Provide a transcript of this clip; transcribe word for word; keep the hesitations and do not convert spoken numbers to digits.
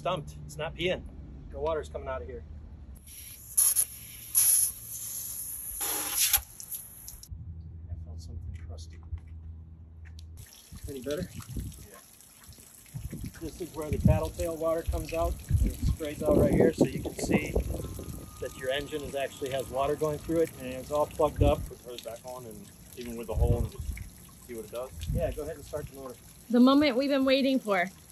stumped. It's not peeing. The water's coming out of here. I found something crusty. Any better? Yeah. This is where the tattletale water comes out. And it sprays out right here, so you can see that your engine is actually has water going through it, and it's all plugged up. Put hers back on, and even with the hole, and just see what it does. Yeah, go ahead and start the motor. The moment we've been waiting for.